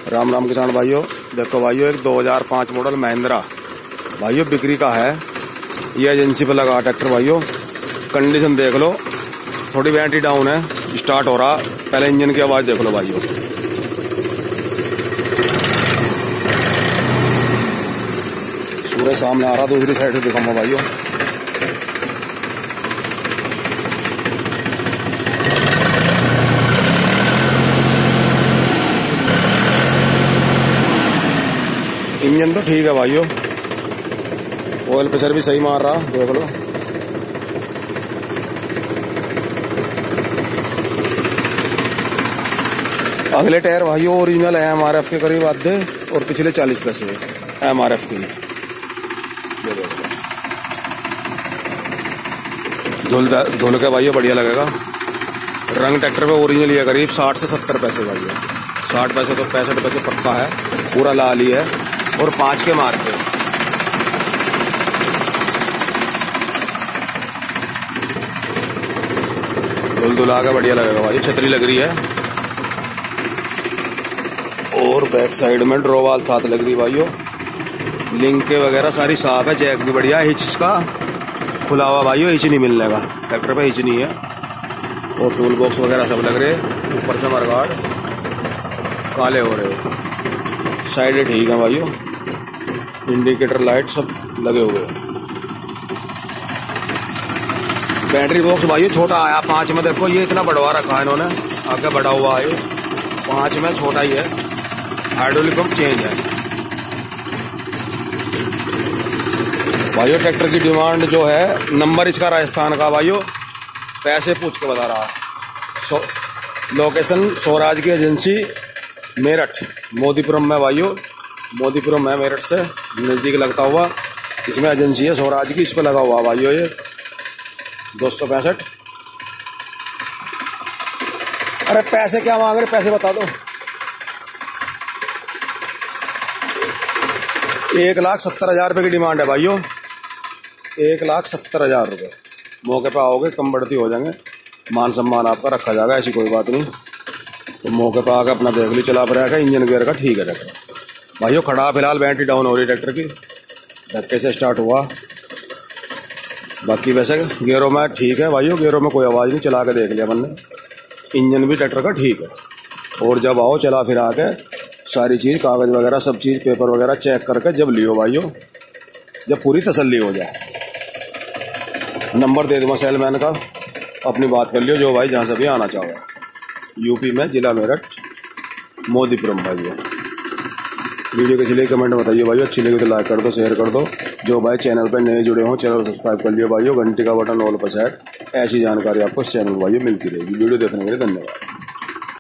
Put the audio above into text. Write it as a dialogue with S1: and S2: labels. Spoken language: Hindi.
S1: राम राम किसान भाइयों। देखो भाइयों, एक 2005 मॉडल महिंद्रा भाइयों बिक्री का है। ये एजेंसी पे लगा ट्रैक्टर भाइयों। कंडीशन देख लो, थोड़ी बैटरी डाउन है, स्टार्ट हो रहा। पहले इंजन की आवाज देख लो भाइयों। सूरज सामने आ रहा, दूसरी साइड से दिखाऊंगा भाइयों। इंजन तो ठीक है भाइयों, ऑयल प्रेशर भी सही मार रहा, देख लो। अगले टायर भाइयों ओरिजिनल है MRF के करीब आधे, और पिछले 40 पैसे है MRF के। धुल के भाइयों बढ़िया लगेगा। रंग ट्रैक्टर पे ओरिजिनल है करीब 60 से 70 पैसे भाइयों। 60 पैसे तो 65 पैसे पक्का है, पूरा लाल ही है, और 5 के मार के। धुलधुला के बढ़िया लगेगा भाई। छतरी लग रही है, और बैक साइड में ड्रोवाल साथ लग रही भाइयों। लिंक के वगैरह सारी साफ है। जैक भी बढ़िया है, हिच का खुला हुआ भाइयों, हिच नहीं मिलने का। ट्रैक्टर पे हिच नहीं है, और टूल बॉक्स वगैरह सब लग रहे। ऊपर से मरगाड़ काले हो रहे। साइड ठीक है भाइयों, इंडिकेटर लाइट सब लगे हुए हैं। बैटरी बॉक्स भाइयों छोटा आया 5 में। देखो ये इतना बढ़वा रखा है इन्होंने, आगे बढ़ा हुआ है। 5 में छोटा ही है। हाइड्रोलिक पंप चेंज है भाइयों। ट्रैक्टर की डिमांड जो है, नंबर इसका राजस्थान का भाइयों, पैसे पूछ के बता रहा। लोकेशन स्वराज की एजेंसी मेरठ मोदीपुरम में भाइयों। मोदीपुरम है मेरठ से नजदीक लगता हुआ। इसमें एजेंसी है स्वराज की, इस पे लगा हुआ भाइयों ये 265। अरे पैसे क्या मांग रहे, पैसे बता दो। 1,70,000 रुपये की डिमांड है भाइयों। 1,70,000 रुपये। मौके पे आओगे कम बढ़ती हो जाएंगे, मान सम्मान आपका रखा जाएगा, ऐसी कोई बात नहीं। तो मौके पे आकर अपना देख ली, चला पड़ेगा। इंजन गियर का ठीक है ट्रैक्टर भाइयों। खड़ा फिलहाल बैटरी डाउन हो रही ट्रैक्टर की, धक्के से स्टार्ट हुआ। बाकी वैसे गियरों में ठीक है भाइयों, गियरों में कोई आवाज़ नहीं। चला के देख लिया मैंने, इंजन भी ट्रैक्टर का ठीक है। और जब आओ चला फिरा के सारी चीज़, कागज़ वगैरह सब चीज़, पेपर वगैरह चेक करके जब लियो भाइयों, जब पूरी तसल्ली हो जाए। नंबर दे दूँगा सेलमैन का, अपनी बात कर लियो जो भाई जहाँ से भी आना चाहो। यूपी में जिला मेरठ मोदीपुरम भाइयों। वीडियो कैसी लगी कमेंट में बताइए भाइयों। अच्छी लगी तो लाइक कर दो, शेयर कर दो। जो भाई चैनल पर नए जुड़े हों चैनल सब्सक्राइब कर लियो भाइयों। घंटी का बटन ऑल पर सेट। ऐसी जानकारी आपको इस चैनल भाइयों मिलती रहेगी। वीडियो देखने के लिए धन्यवाद।